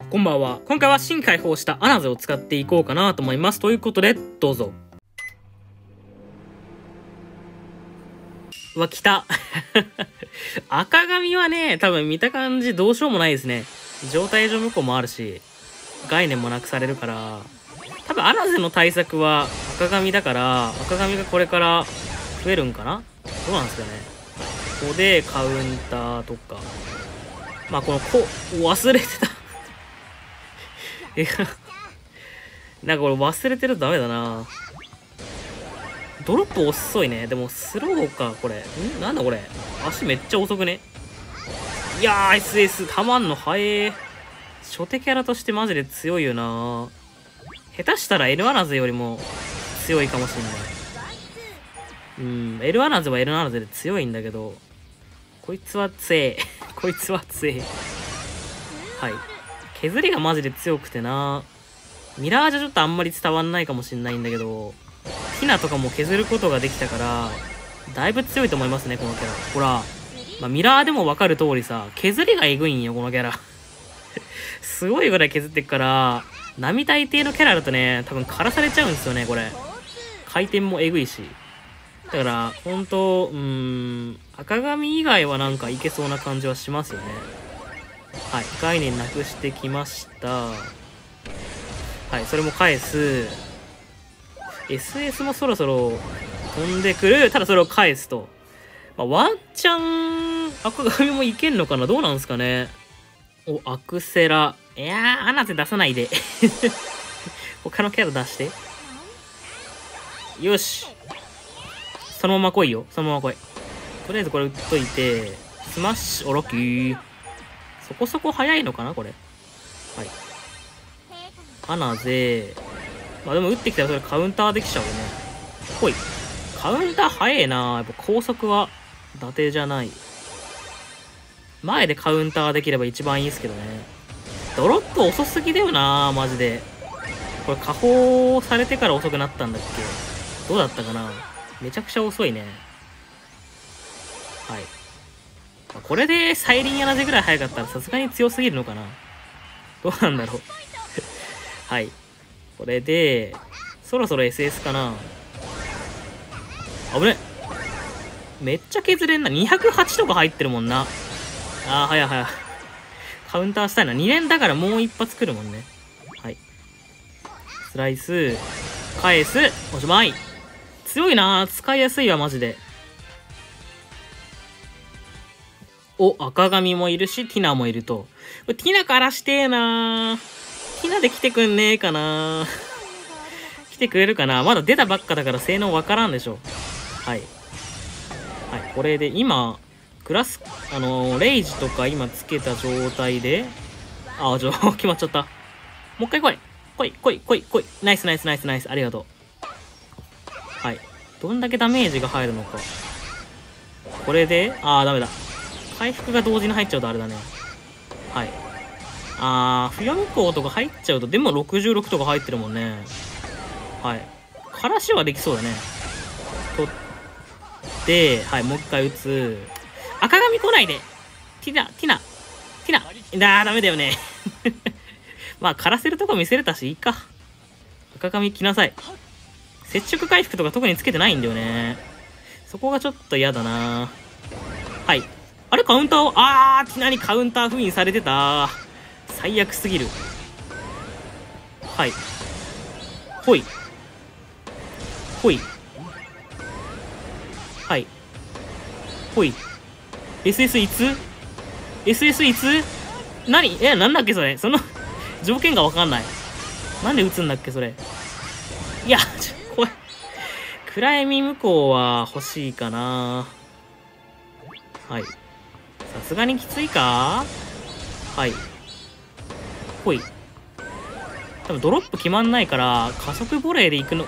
こんばんは。今回は新解放したアナゼを使っていこうかなと思います。ということで、どうぞ。うわ、来た。赤髪はね、多分見た感じどうしようもないですね。状態上向こうもあるし、概念もなくされるから、多分アナゼの対策は赤髪だから、赤髪がこれから増えるんかな？どうなんですかね。ここでカウンターとか。まあ、忘れてた。いや、なんかこれ忘れてるとダメだな。ドロップ遅いね。でもスローか、これ。なんだこれ。足めっちゃ遅くね。いやー、SS、たまんの早え。初手キャラとしてマジで強いよな。下手したら L アナゼよりも強いかもしんない。L アナゼは L アナゼで強いんだけど、こいつは強え。こいつは強え。はい。削りがマジで強くてな。ミラージュちょっとあんまり伝わんないかもしんないんだけど、ティナとかも削ることができたから、だいぶ強いと思いますね、このキャラ。ほら、まあ、ミラーでもわかる通りさ、削りがエグいんよ、このキャラ。すごいぐらい削ってっから、並大抵のキャラだとね、多分枯らされちゃうんですよね、これ。回転もエグいし。だから、ほんと、赤髪以外はなんかいけそうな感じはしますよね。はい、概念なくしてきました。はい、それも返す。SS もそろそろ飛んでくる。ただそれを返すと。まあ、ワンチャン、赤髪もいけんのかな？どうなんすかね。お、アクセラ。いやー、アナゼ出さないで。他のキャラ出して。よし。そのまま来いよ。そのまま来い。とりあえずこれ打っといて、スマッシュ、お、ラッキー。そこそこ早いのかなこれ。はい。アナゼ。まあでも打ってきたらそれカウンターできちゃうよね。ほい。カウンター早えな。やっぱ高速は伊達じゃない。前でカウンターできれば一番いいですけどね。ドロップ遅すぎだよなマジで。これ加工されてから遅くなったんだっけ？どうだったかな？めちゃくちゃ遅いね。はい。これでサイリンアナゼぐらい早かったらさすがに強すぎるのかな？どうなんだろう。はい。これで、そろそろ SS かな？危ね。めっちゃ削れんな。208とか入ってるもんな。あー、早い早い。カウンターしたいな。2連だからもう一発来るもんね。はい。スライス。返す。おしまい。強いな。使いやすいわ、マジで。お、赤髪もいるし、ティナもいると。これティナからしてえな。ティナで来てくんねえかな。来てくれるかな。まだ出たばっかだから性能わからんでしょ。はい。はい、これで今、クラス、レイジとか今つけた状態で、決まっちゃった。もう一回来い。来い。ナイス。ありがとう。はい。どんだけダメージが入るのか。これで、ダメだ。回復が同時に入っちゃうとあれだね。はい。不読み校とか入っちゃうと、でも66とか入ってるもんね。はい。からしはできそうだね。取って、はい、もう一回打つ。赤髪来ないで。ティナ。ダメだよね。まあ、枯らせるとこ見せれたし、いいか。赤髪来なさい。接触回復とか特につけてないんだよね。そこがちょっと嫌だな。はい。あれカウンターを、ティナにカウンター封印されてた。最悪すぎる。はい。ほい。はい。ほい。SS いつ？ SS いつ？なんだっけそれ。その条件がわかんない。なんで撃つんだっけそれ。いや、怖い。暗闇向こうは欲しいかな。はい。さすがにきついか？はい。ほい。多分ドロップ決まんないから、加速ボレーで行くの。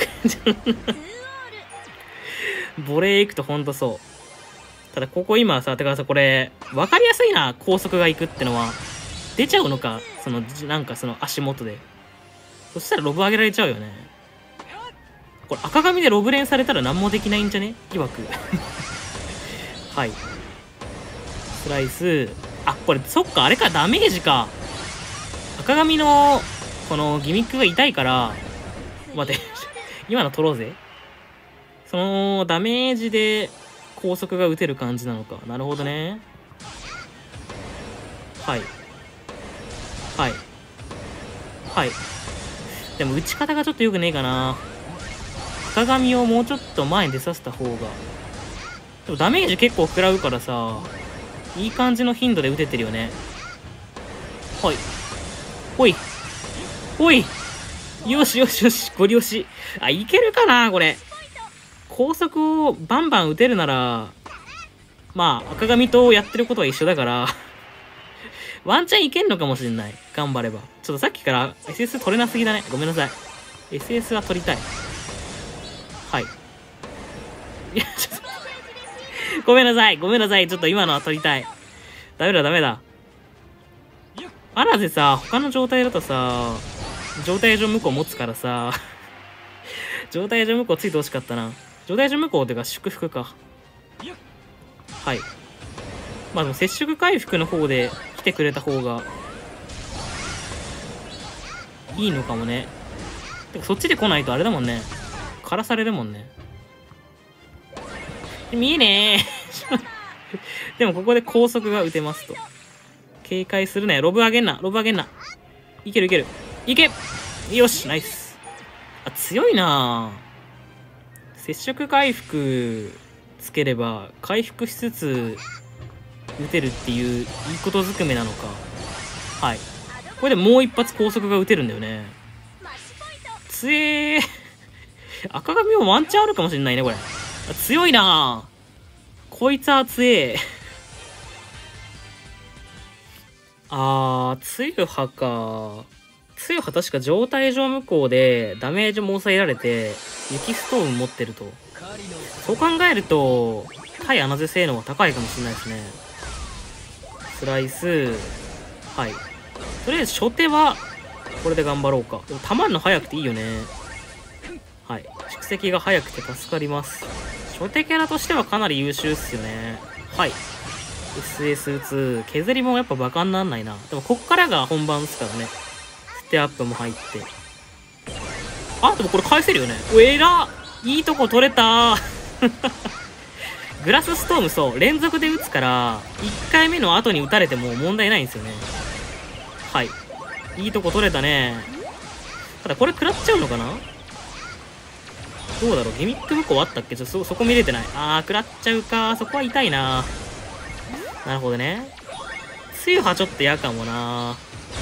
ボレー行くとほんとそう。ただここ今さ、てかさ、これ、わかりやすいな、高速が行くってのは。出ちゃうのか、なんかその足元で。そしたらロブ上げられちゃうよね。これ赤髪でロブ連されたら何もできないんじゃね？疑惑。はい。スライス。これ、そっか、あれか、ダメージか。 赤髪の、このギミックが痛いから、待って、今の取ろうぜ。その、ダメージで、高速が打てる感じなのか。なるほどね。はい。はい。はい。でも打ち方がちょっと良くねえかな。赤髪をもうちょっと前に出させた方が。でもダメージ結構食らうからさ、いい感じの頻度で打ててるよね。はい。ほい。ほい。よしよしよし、ゴリ押し。あ、いけるかなこれ。高速をバンバン打てるなら、まあ、赤髪とやってることは一緒だから、ワンチャンいけんのかもしれない。頑張れば。ちょっとさっきから SS 取れなすぎだね。ごめんなさい。SS は取りたい。はい。いや、ちょっと。ごめんなさい。ごめんなさい。ちょっと今のは取りたい。ダメだ、ダメだ。アラゼさ、他の状態だとさ、状態上向こう持つからさ、状態上向こうついてほしかったな。状態上向こうってか祝福か。はい。まあでも接触回復の方で来てくれた方がいいのかもね。てかそっちで来ないとあれだもんね。枯らされるもんね。見えねえ。でもここで高速が打てますと。警戒するね。ロブ上げんな。ロブ上げんな。いけるいける。いけよしナイス。あ、強いなぁ。接触回復つければ回復しつつ打てるっていういいことずくめなのか。はい。これでもう一発高速が打てるんだよね。つえー。赤髪もワンチャンあるかもしれないね、これ。強いなぁ。こいつは強え。つゆはか。つゆは確か状態上向こうでダメージも抑えられて、雪ストーン持ってると。そう考えると、対穴瀬性能は高いかもしれないですね。スライス。はい。とりあえず初手は、これで頑張ろうか。でも溜まんの早くていいよね。はい。蓄積が早くて助かります。初手キャラとしてはかなり優秀っすよね。はい。SS 打つ。削りもやっぱバカになんないな。でもこっからが本番ですからね。ステアップも入って。あ、でもこれ返せるよね。お、えらいいとこ取れたグラスストームそう、連続で打つから、1回目の後に打たれても問題ないんですよね。はい。いいとこ取れたね。ただこれ食らっちゃうのかな。どうだろう、ギミック向こうあったっけ。ちょっとそこ見れてない。食らっちゃうか。そこは痛いな。なるほどね。つゆはちょっと嫌かもな。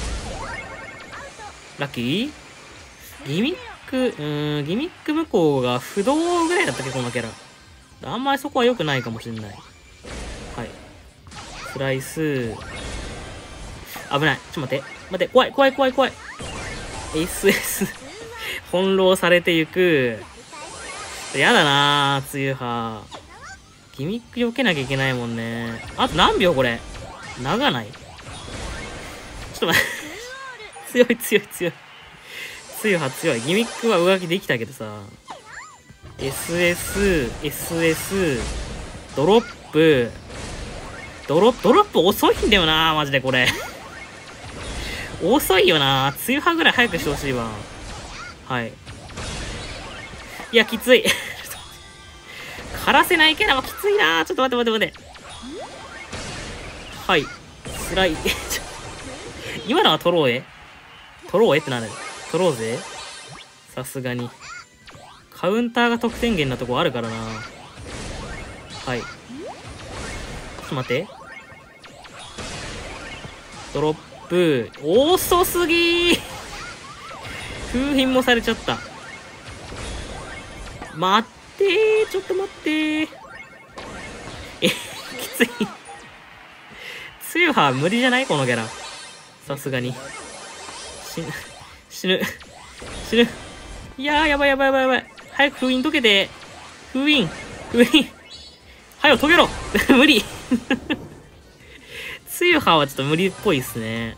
ラッキーギミック、ギミック向こうが不動ぐらいだったっけ、このキャラ。あんまりそこは良くないかもしれない。はい。スライス。危ない。ちょっと待って。待って、怖い、怖い、怖い、怖い。SS 翻弄されていく。やだなぁ、つゆは。ギミック避けなきゃいけないもんね。あと何秒これ。長ない。ちょっと待って。強い強い強い。強いは強い。ギミックは上書きできたけどさ。SS、ドロップ。ドロップ遅いんだよなマジでこれ。遅いよな梅雨派ぐらい早くしてほしいわ。はい。いや、きつい。枯らせないキャラはきついなちょっと待って待って待って。はい。スライ。今のは取ろうえ取ろうえってなんだよ。取ろうぜ。さすがに。カウンターが得点源なとこあるからな。はい。ちょっと待って。ドロップ。遅すぎー。封印もされちゃった。待ってー。ちょっと待ってー。きつい。つゆは無理じゃないこのキャラ。さすがに。死ぬ。死ぬ。いやー、やばいやばいやばいやばい。早く封印解けて。封印。はよ、解けろ無理。つゆははちょっと無理っぽいっすね。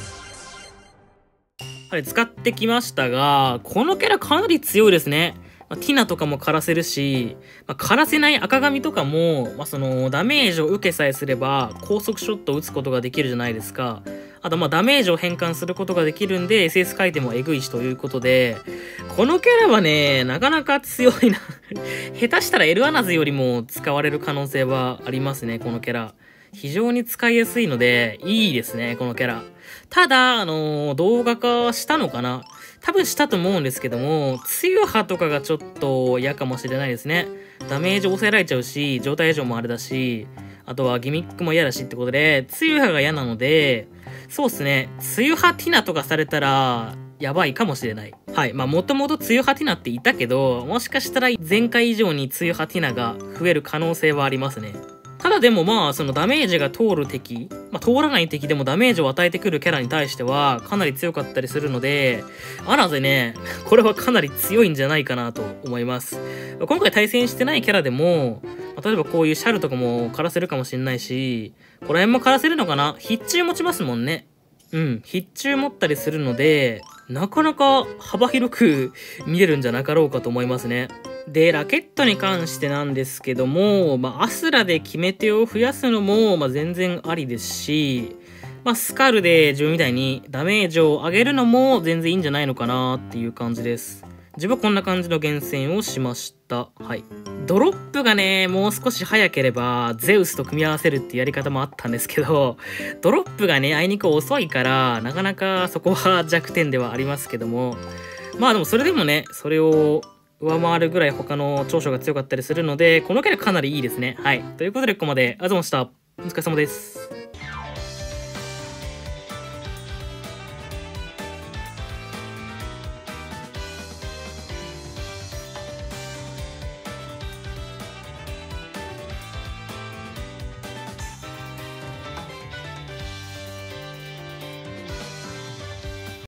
はい、使ってきましたが、このキャラかなり強いですね。 ティナとかも枯らせるし、枯らせない赤髪とかも、そのダメージを受けさえすれば高速ショットを打つことができるじゃないですか。あとダメージを変換することができるんで SS 回転もエグいしということで、このキャラはね、なかなか強いな。下手したらエルアナズよりも使われる可能性はありますね、このキャラ。非常に使いやすいので、いいですね、このキャラ。ただ、動画化したのかな？多分したと思うんですけども、強波とかがちょっと嫌かもしれないですね。ダメージ抑えられちゃうし、状態異常もあれだし、あとはギミックも嫌だしってことで、強波が嫌なので、そうっすね、強波ティナとかされたら、やばいかもしれない。はい。もともと強波ティナっていたけど、もしかしたら前回以上に強波ティナが増える可能性はありますね。ただでもそのダメージが通る敵、通らない敵でもダメージを与えてくるキャラに対してはかなり強かったりするので、アナゼね、これはかなり強いんじゃないかなと思います。今回対戦してないキャラでも、例えばこういうシャルとかも枯らせるかもしれないし、この辺も枯らせるのかな？必中持ちますもんね。うん、必中持ったりするので、なかなか幅広く見れるんじゃなかろうかと思いますね。で、ラケットに関してなんですけども、アスラで決め手を増やすのも、全然ありですし、スカルで自分みたいにダメージを上げるのも全然いいんじゃないのかなっていう感じです。自分はこんな感じの厳選をしました。はい。ドロップがね、もう少し早ければ、ゼウスと組み合わせるっていうやり方もあったんですけど、ドロップがね、あいにく遅いから、なかなかそこは弱点ではありますけども、でもそれでもね、それを上回るぐらい他の長所が強かったりするので、このキャラかなりいいですね。はい。ということで、ここまでありがとうございました。お疲れ様です。